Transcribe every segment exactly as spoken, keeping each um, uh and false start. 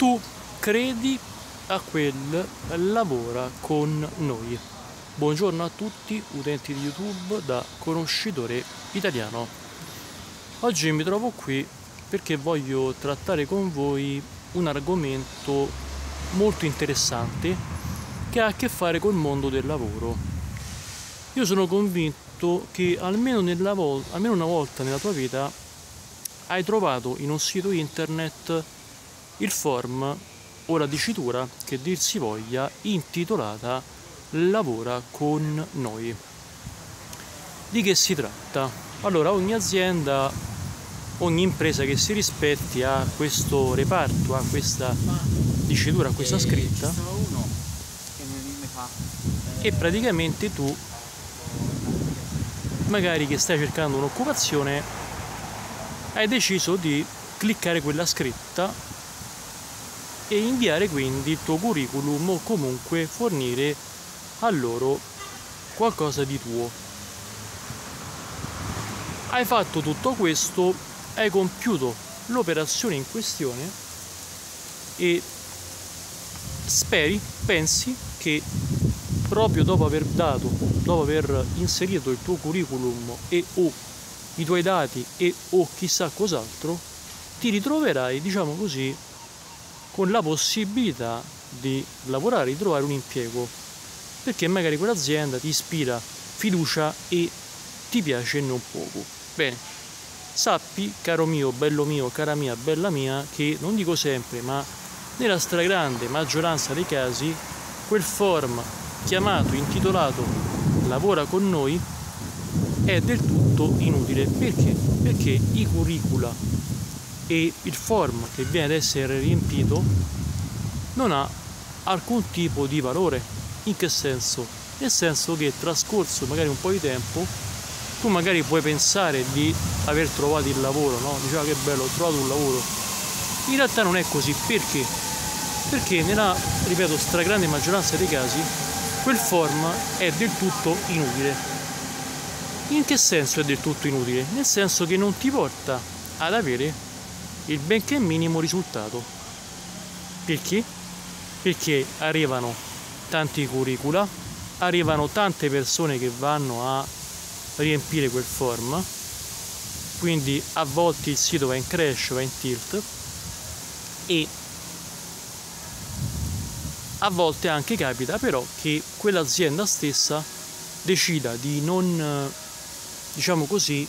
tu credi a quel lavora con noi. Buongiorno a tutti utenti di YouTube da Conoscitore Italiano. Oggi mi trovo qui perché voglio trattare con voi un argomento molto interessante che ha a che fare col mondo del lavoro. Io sono convinto che almeno, nella vol- almeno una volta nella tua vita hai trovato in un sito internet il form o la dicitura, che dir si voglia, intitolata Lavora con noi. Di che si tratta? Allora, ogni azienda, ogni impresa che si rispetti ha questo reparto, ha questa dicitura, ha questa scritta, e praticamente tu, magari che stai cercando un'occupazione, hai deciso di cliccare quella scritta e inviare quindi il tuo curriculum o comunque fornire a loro qualcosa di tuo. Hai fatto tutto questo, hai compiuto l'operazione in questione e speri, pensi che proprio dopo aver dato, dopo aver inserito il tuo curriculum e o i tuoi dati e o chissà cos'altro, ti ritroverai, diciamo così, con la possibilità di lavorare, di trovare un impiego, perché magari quell'azienda ti ispira fiducia e ti piace non poco. Bene, sappi, caro mio, bello mio, cara mia, bella mia, che non dico sempre, ma nella stragrande maggioranza dei casi, quel form chiamato, intitolato Lavora con noi è del tutto inutile. Perché? Perché i curricula e il form che viene ad essere riempito non ha alcun tipo di valore. In che senso? Nel senso che trascorso magari un po' di tempo, tu magari puoi pensare di aver trovato il lavoro, no? Diceva che bello, ho trovato un lavoro. In realtà non è così. Perché? Perché nella, ripeto, stragrande maggioranza dei casi quel form è del tutto inutile. In che senso è del tutto inutile? Nel senso che non ti porta ad avere il benché minimo risultato. Perché? Perché arrivano tanti curricula, arrivano tante persone che vanno a riempire quel form, quindi a volte il sito va in crash, va in tilt, e a volte anche capita però che quell'azienda stessa decida di non, diciamo così,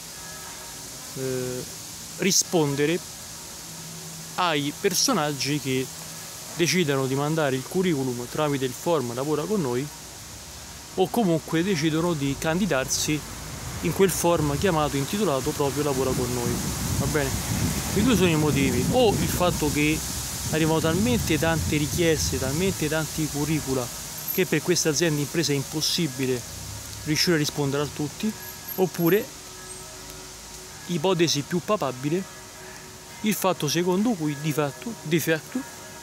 eh, rispondere ai personaggi che decidono di mandare il curriculum tramite il form Lavora con noi, o comunque decidono di candidarsi in quel form chiamato, intitolato proprio Lavora con noi. Va bene? I due sono i motivi: o il fatto che arrivano talmente tante richieste, talmente tanti curricula, che per queste aziende imprese è impossibile riuscire a rispondere a tutti, oppure, ipotesi più papabile, il fatto secondo cui di fatto, di fatto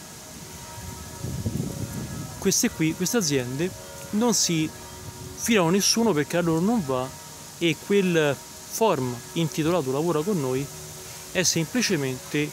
queste qui, queste aziende non si filano nessuno, perché a loro non va, e quel form intitolato Lavora con noi è semplicemente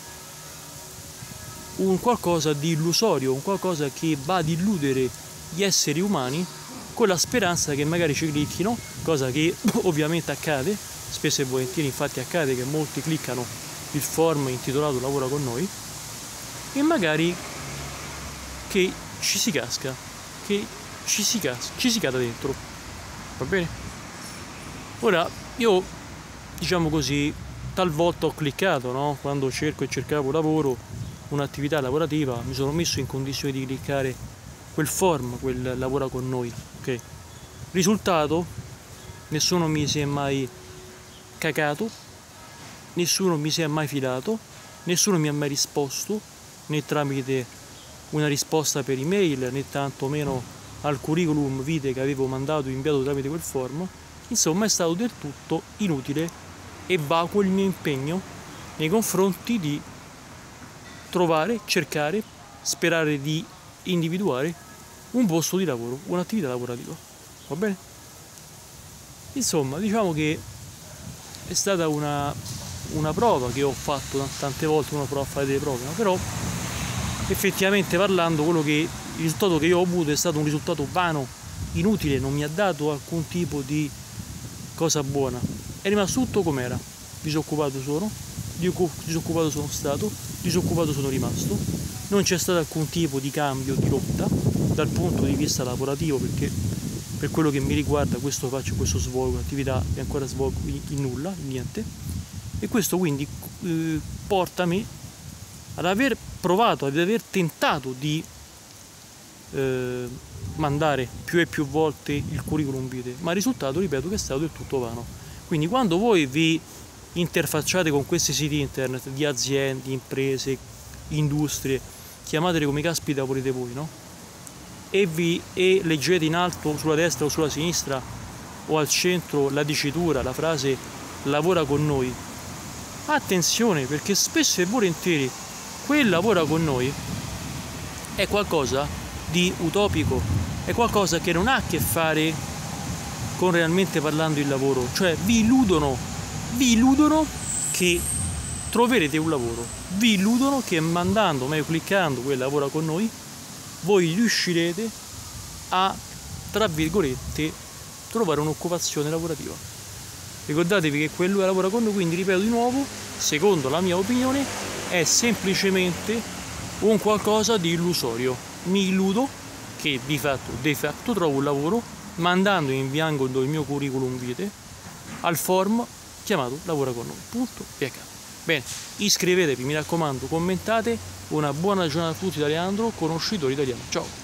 un qualcosa di illusorio, un qualcosa che va ad illudere gli esseri umani con la speranza che magari ci clicchino, cosa che ovviamente accade spesso e volentieri. Infatti accade che molti cliccano il form intitolato Lavora con noi e magari che ci si casca, che ci si casca, ci si cade dentro. Va bene? Ora, io, diciamo così, talvolta ho cliccato, no? Quando cerco e cercavo lavoro, un'attività lavorativa, mi sono messo in condizione di cliccare quel form, quel Lavora con noi, ok? Risultato: nessuno mi si è mai cacato, nessuno mi si è mai fidato, nessuno mi ha mai risposto, né tramite una risposta per email, né tantomeno al curriculum vitae che avevo mandato e inviato tramite quel form. Insomma, è stato del tutto inutile e vacuo il mio impegno nei confronti di trovare, cercare, sperare di individuare un posto di lavoro, un'attività lavorativa. Va bene? Insomma, diciamo che è stata una, una prova che ho fatto tante volte. Uno prova a fare delle prove, ma però effettivamente parlando quello che il risultato che io ho avuto è stato un risultato vano, inutile, non mi ha dato alcun tipo di cosa buona, è rimasto tutto com'era. Disoccupato sono, disoccupato sono stato, disoccupato sono rimasto, non c'è stato alcun tipo di cambio, di rotta dal punto di vista lavorativo, perché per quello che mi riguarda questo faccio, questo svolgo, attività che ancora svolgo in nulla, in niente, e questo quindi eh, porta me ad aver provato, ad aver tentato di eh, mandare più e più volte il curriculum vitae, ma il risultato, ripeto, che è stato del tutto vano. Quindi quando voi vi interfacciate con questi siti internet di aziende, imprese, industrie, chiamatele come caspita volete voi, no? E, vi, e leggete in alto sulla destra o sulla sinistra o al centro la dicitura, la frase lavora con noi, attenzione, perché spesso e volentieri quel lavora con noi è qualcosa di utopico, è qualcosa che non ha a che fare con realmente parlando il lavoro, cioè vi illudono, vi illudono che troverete un lavoro, vi illudono che mandando, meglio cliccando quel lavora con noi, voi riuscirete a, tra virgolette, trovare un'occupazione lavorativa. Ricordatevi che quello che lavora con noi, quindi ripeto di nuovo, secondo la mia opinione, è semplicemente un qualcosa di illusorio. Mi illudo che di fatto, de facto trovo un lavoro mandando e inviando il mio curriculum vitae al form chiamato lavora con noi, punto P H. Bene, iscrivetevi, mi raccomando, commentate. Una buona giornata a tutti da Leandro, conoscitore italiano. Ciao!